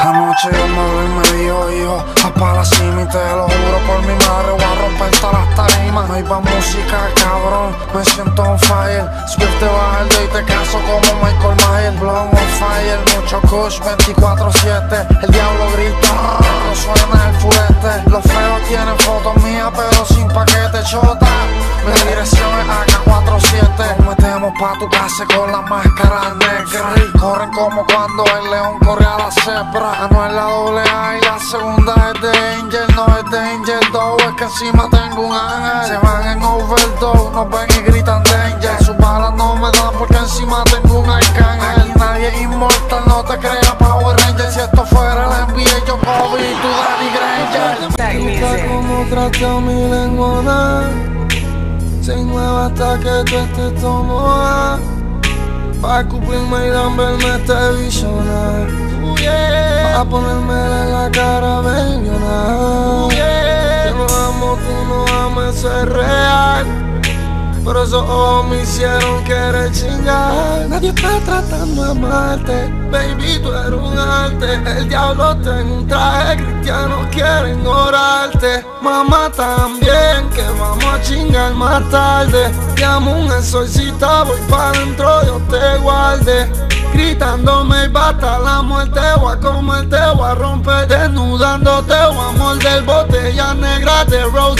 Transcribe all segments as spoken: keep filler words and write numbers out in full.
Anoche yo me vi y me dijo, hijo, pa' la cima y te lo juro por mi madre, voy a romper todas las tarimas. No iba música, cabrón, me siento on fire. Swift te baja el y te caso como Michael Myers. Blown on fire, mucho kush, veinticuatro siete. El diablo grita, no suena el fulete. Los feos tienen fotos mías, pero sin paquete, chota. Mi dirección es A K cuarenta y siete. Nos metemos pa' tu casa con la máscara negra. Corren como cuando el león corre a la cebra. No es la doble A y la segunda es de Angel. No es de Angel dos, es que encima tengo un ángel. Se van en overdose, nos ven y gritan danger. Sus balas no me dan porque encima tengo un arcángel. Aquí nadie es inmortal, no te creas Power Ranger. Si esto fuera el N B A, yo Kobe y tú Danny Granger. Nunca como trato mi lengua, se mueve hasta que tú estés tomada. Pa' cumplirme y verme televisionar. uh, yeah. Pa' ponerme en la cara bellona. uh, yeah. Yo no amo, tú no ames, eso es real. Pero esos ojos me hicieron querer chingar. Nadie está tratando de amarte, baby, tú eres un arte. El diablo tiene un traje, cristianos quieren orarte. Mamá también, que vamos a chingar más tarde. Llamo un exorcista, voy pa' dentro, Dios te guarde. Gritándome y bata la muerte, voy a comerte, voy a romper. Desnudándote, voy a morder botella negra de rose.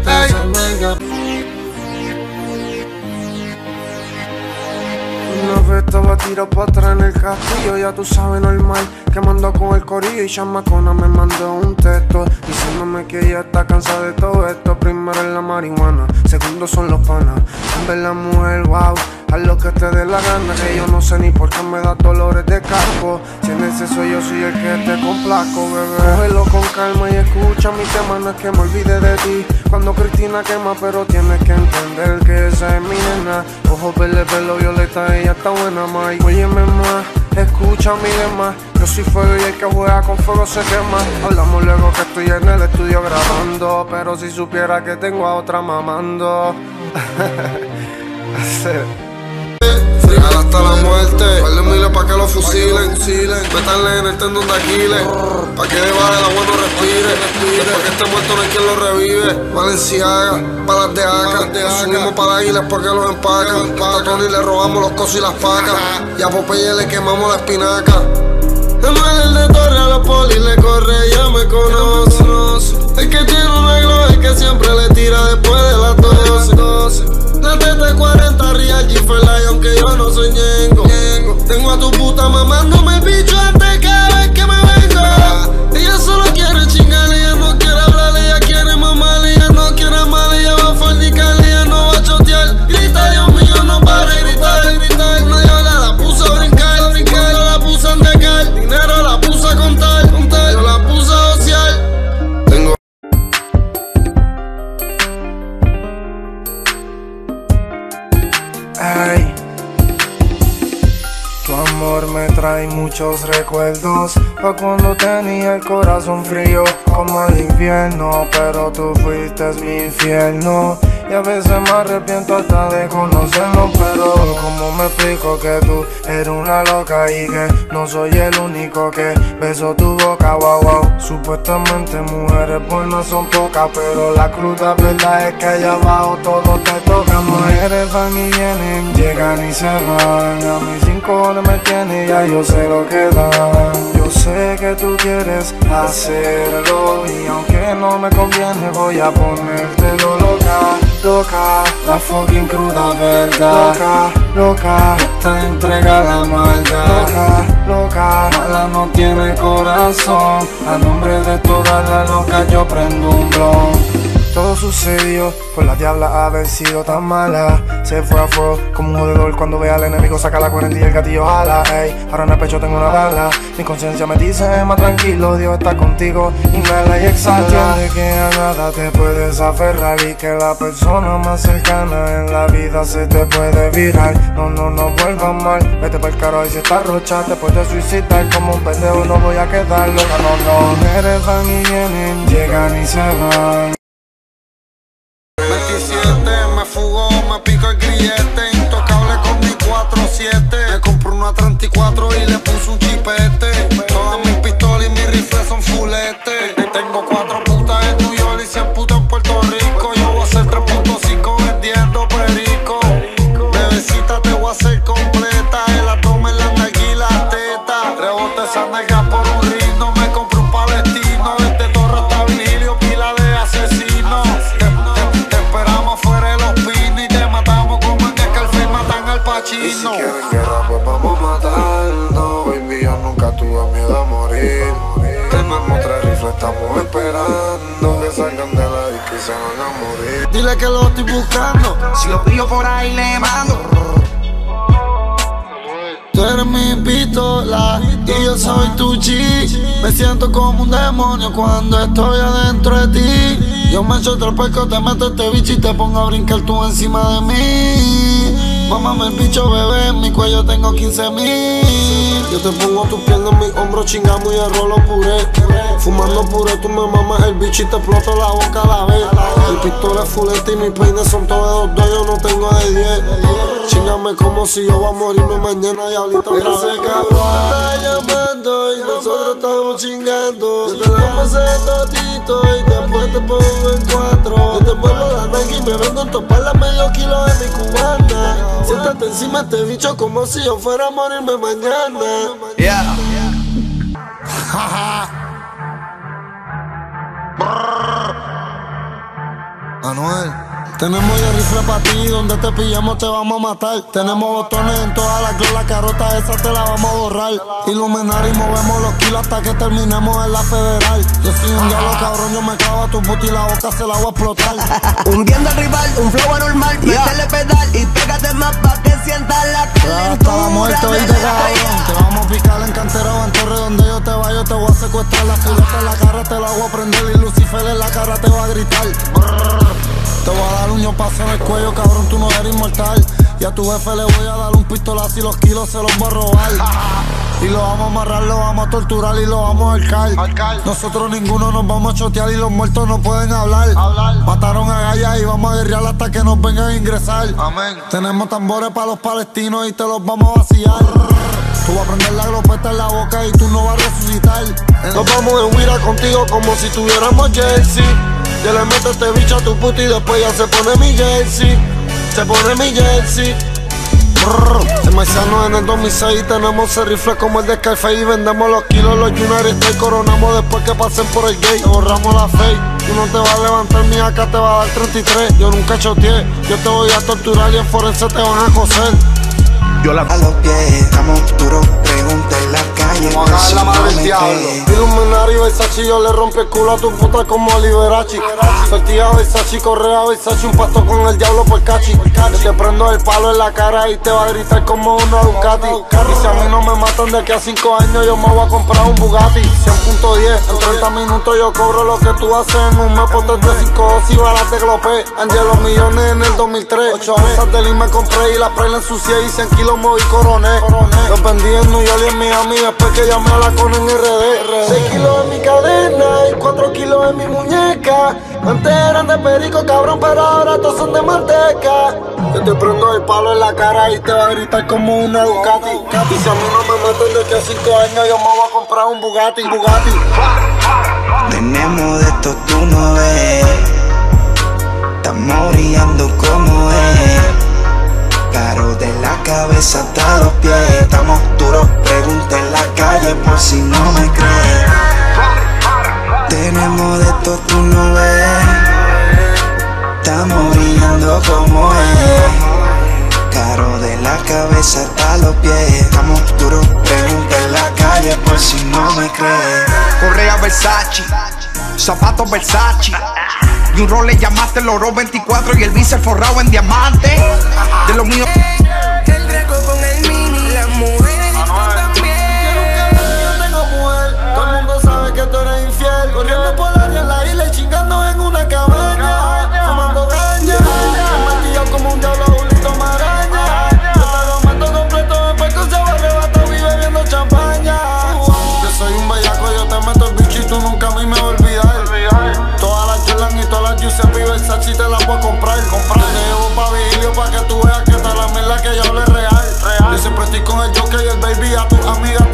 Una vez estaba tirado pa' atrás en el castillo, ya tú sabes, normal. Quemando con el corillo y chamacona me mandó un texto diciéndome que ella está cansada de todo esto. Primero es la marihuana, segundo son los panas. En ver la mujer, wow, haz lo que te dé la gana. Que yo no sé ni por qué me da dolores de casco. Si en ese soy yo, soy el que te complaco, bebé. Cógelo con calma y escucha mi tema, no es que me olvide de ti. Cuando Cristina quema, pero tienes que entender que esa es mi nena. Ojos verde, pelo violeta, ella está buena, ma. Y óyeme más, escucha mi lema. Yo soy fuego y el que juega con fuego se quema. Hablamos luego que estoy en el estudio grabando, pero si supiera que tengo a otra mamando. Frigal hasta la muerte, par de miles pa' que lo fusilen. Métanle en el tendón de Aquiles, pa' que debajo el agua no respire. Después que esté muerto no hay quien lo revive. Valenciaga, balas de Aca, subimos para Águilas porque los empacan. A Tony le robamos los cosos y las pacas, y a Popeye le quemamos la espinaca. El de Torre a los polis le corre, ya me conoce. El que tiene un negro, el que siempre le tira después de las doce. La T T cuarenta Real G-Fly, aunque yo no soy ñengo. Tengo a tu puta mamándome el bicho antes cada vez que me vengo. Ella solo quiere chingar, ella no quiere hablar, ella quiere mamar, ella no quiere amar, ella va a fornicar, ella no va a chotear. Grita, Dios mío, no para de gritar, gritar. No, yo la puse a brincar, brincar. Yo la puse a endecar, dinero la puse a contar, contar. Yo la puse a ociar. Tengo Ay, tu amor me trae muchos recuerdos pa' cuando tenía el corazón frío como el invierno, pero tú fuiste mi infierno. Y a veces me arrepiento hasta de conocerlo, pero como me explico que tú eres una loca y que no soy el único que beso tu boca, wow, wow. Supuestamente mujeres buenas son pocas, pero la cruda verdad es que allá abajo todo te toca. Mujeres van y vienen, llegan y se van. A mis cinco cojones me tienen, ya yo sé lo que dan. Yo sé que tú quieres hacerlo y aunque no me conviene voy a ponértelo loca. Loca, la fucking cruda verdad. Loca, loca, te entrega la maldad. Loca, loca, mala no tiene corazón. A nombre de todas las locas yo prendo un blon. Todo sucedió por la diabla haber sido tan mala. Se fue a fuego como un jodedor cuando ve al enemigo saca la cuarenta y el gatillo jala. Ey, ahora en el pecho tengo una bala. Mi conciencia me dice más tranquilo, Dios está contigo. Inhala y exhala. Entiende que a nada te puedes aferrar y que la persona más cercana en la vida se te puede virar. No, no, no vuelvas mal, vete pa'l caro y si estás rocha te puedes suicidar. Como un pendejo no voy a quedar loca, no, no. Mujeres van y vienen, llegan y se van. veintisiete, me fugó, me pico el grillete. Intocable con mi cuatro siete. Me compré una treinta y cuatro y le puse un chipete. Todas mis pistolas y mi nalgas por un ritmo. Me compré un palestino, desde Torre hasta Virgilio, pila de asesinos. Te, te, te esperamos fuera de los pinos y te matamos como en Scarface matan al Pachino. Y si quieren guerra, pues vamos a matarnos. Baby, yo nunca tuve miedo a morir. Tenemos tres rifles, estamos esperando que salgan de la disco y se van a morir. Dile que lo estoy buscando, Si lo pillo por ahí le mando. tú eres mi pistola y yo soy tu G. Me siento como un demonio cuando estoy adentro de ti. Yo me echo otro pesco, te meto este bicho y te pongo a brincar tú encima de mí. Mámame el bicho, bebé, en mi cuello tengo quince mil. Yo te pongo tus piernas en mis hombros, chingamos y arrolo puré. Fumando puré, tú me mamas el bicho y te exploto la boca a la vez. Mi pistola es fuleta y mis peines son todos de dos, yo no tengo de diez. Chingame como si yo voy a morirme mañana y ahorita otra vez. Ese cabrón te está llamando y nosotros estamos chingando. Yo te la pasé todito y después te pongo en cuatro. Yo te vuelvo la nalga y me vengo en toparla medio kilo de mi cubana. Siéntate encima de este bicho como si yo fuera a morirme mañana. Yeah. Anuel, tenemos ya rifle para ti, donde te pillamos te vamos a matar. Tenemos botones en todas las glow, la carota esa te la vamos a borrar. Iluminar y movemos los kilos hasta que terminemos en la federal. Yo soy un diablo cabrón, yo me clavo a tu puta y la boca se la voy a explotar. Hundiendo al rival, un flow anormal, yeah. Métele pedal y pégate más pa' que sientas la calentura. Ya estaba muerto y de cabrón. Te vamos a picar en Cantera o en Torre, donde yo te vaya, yo te voy a secuestrar. La fileta en la cara te la voy a prender y Lucifer en la cara te va a gritar. Brrr. Te voy a dar un ñopazo en el cuello, cabrón, tú no eres inmortal. Y a tu jefe le voy a dar un pistolazo y los kilos se los voy a robar. Y lo vamos a amarrar, lo vamos a torturar y lo vamos a ahorcar. Nosotros ninguno nos vamos a chotear y los muertos no pueden hablar. hablar. Mataron a Gaya y vamos a guerrear hasta que nos vengan a ingresar. Amén. Tenemos tambores para los palestinos y te los vamos a vaciar. Tú vas a prender la glopeta en la boca y tú no vas a resucitar. Nos vamos en huira contigo como si tuviéramos jersey. Yo le meto este bicho a tu puta y después ya se pone mi jersey. Se pone mi jersey. Brrr. El maizano en el dos mil seis tenemos ese rifle como el de Scarface y vendemos los kilos, los United States. Coronamos después que pasen por el gate. Te borramos la fake. Tú no te vas a levantar, mi acá te va a dar treinta y tres. Yo nunca choteé. Yo te voy a torturar y en forense te van a coser. Yo la... A los pies, estamos duros, pregunta en la calle. Vamos a cagar la madre del diablo. Iluminario Versace, yo le rompe el culo a tu puta como Liberace. Sortilla Versace, correa Versace, un pasto con el diablo por cachi. Yo te prendo el palo en la cara y te va a gritar como una Ducati. Y si a mí no me matan de aquí a cinco años, yo me voy a comprar un Bugatti. cien punto diez, en treinta minutos yo cobro lo que tú haces en un mes. Ponte de cinco y balas de glopé. Angelo millones en el dos mil tres. Ocho onzas de lima me compré y las pre la ensucié y cien kilos moví coroné. Los vendí en New York y en Miami después que llamé a la con en R D. seis kilos en mi cadena y cuatro kilos en mi muñeca. Antes eran de perico, cabrón, pero ahora todos son de manteca. Yo te prendo el palo en la cara y te va a gritar como una Ducati. Y si a mí no me matan de que a cinco años, yo me voy a comprar un Bugatti, Bugatti. Tenemos de esto, tú no ves. Estamos brillando como es. Caro de la cabeza hasta los pies. Estamos duros, pregunta en la calle por si no me crees. Tenemos de esto, tú no ves. Estamos brillando como es. Caro de la cabeza hasta los pies. Estamos duros, pregunta en la calle por si no me crees. Correa Versace, zapatos Versace. Y un rol le llamaste el oro veinticuatro y el bíceps forrado en diamante. De lo mío. El Draco con el mini, las mujeres también. Yo tengo mujer, todo el mundo sabe que tú eres infiel. Corriendo por la área en la isla y chingando en una cabaña. Fumando caña, maquillado como un diablo, Julito Maraña. Yo te lo meto completo en pesco, se va arrebatado y bebiendo champaña. Yo soy un bellaco, yo te meto el bicho y tú nunca a mí me vas a olvidar. Todas las Jordan y todas las Giuseppe y Versace te las voy a comprar. Comprar, te llevo pa' Vigilio pa' que tú veas que tal la mierda que yo hablo es real. Yo siempre estoy con el Joker y el baby a tus amigas